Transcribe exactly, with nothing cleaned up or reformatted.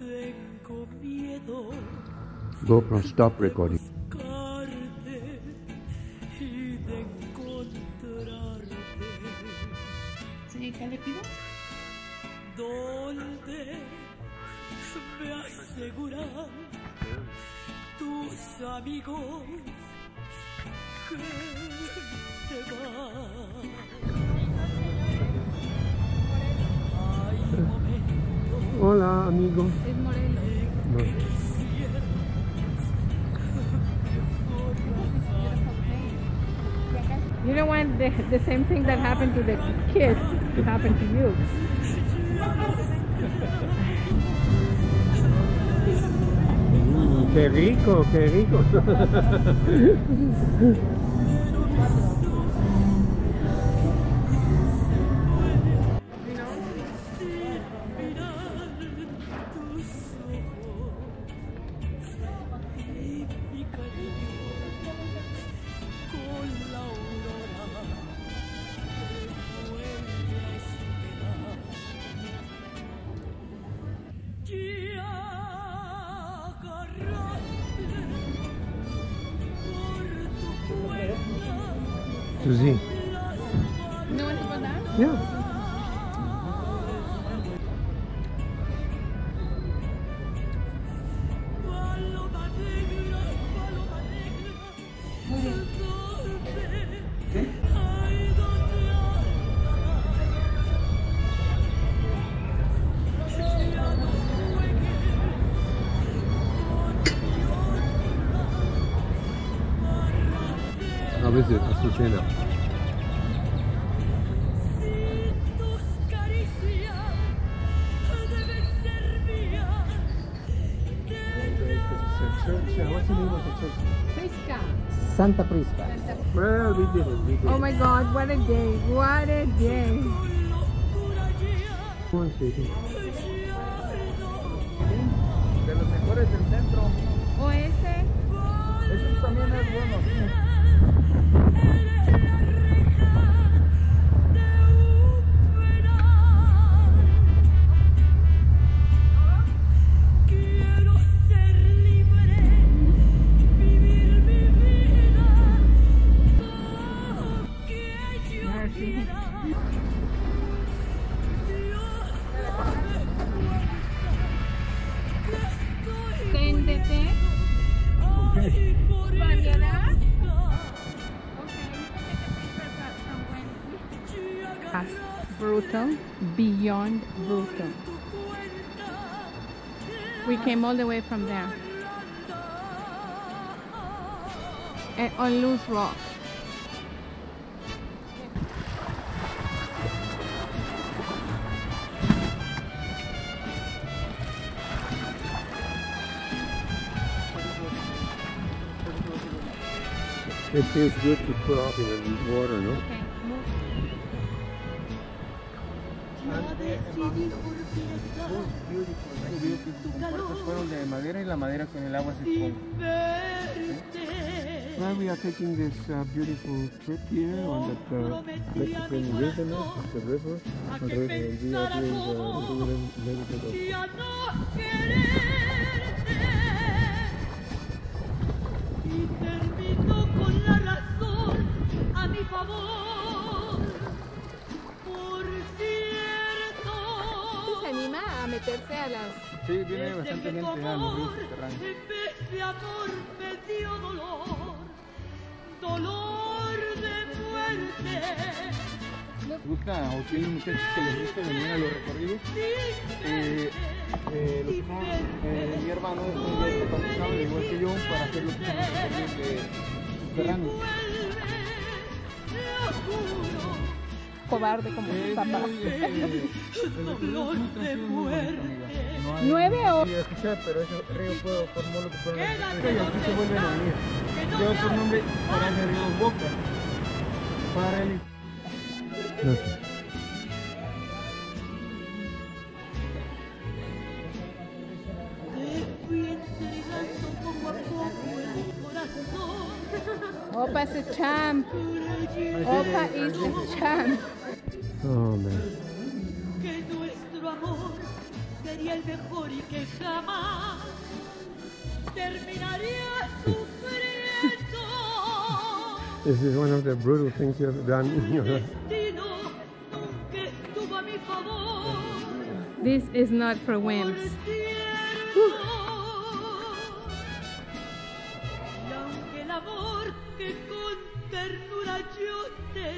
GoPro, stop recording. Sí, ¿qué le pido? ¿Dónde me aseguran tus amigos que te vas? Hay momentos. Hola, amigo. Es Moreno. No. You don't want the, the same thing that happened to the kids to happen to you. Mm, qué rico, qué rico. Susie. No one to go down? Yeah. A veces Azucena. What's the name of the church? Prisca. Santa Prisca. Well, we did it. We did Oh my God, what a day. What a day. One second. De los mejores del centro. O ese. Eso también es bueno. Siéntete. Okay. Variedad. Okay. Brutal, beyond brutal. We came all the way from there. And on Loose Rock. It feels good to put off in the water, no? Okay, move. Los fueron de madera y la madera con el agua se esponja. Well, we are taking this uh, beautiful trip here on that uh, Mexican wilderness, the river. The river, and we are doing the river medical. Se anima a meterse a las... Sí, viene bastante gente a los ríos subterráneos. Ese amor me dio dolor, dolor de muerte. ¿Les gusta o tienen muchachos que les gusta venir a los recorridos? Eh, eh, los que son, eh, mi hermano es un capacitado, igual que yo, para hacer los recorridos de subterráneos. Cobarde como sus papás. Dolor de muerte. Nueve o... Sí, escuché, pero ese río fue, formó lo que fueron las estrellas y aquí se vuelven a unir. Lleva por nombre para el río Boca. Para el... Opa is a champ. Opa is a champ. Oh man. Que nuestro amor sería el mejor y que jamás terminaría sufriendo. This is one of the brutal things you have done in your life. Destino nunca estuvo a mi favor. This is not for wimps. Y aunque el amor que con ternura yo te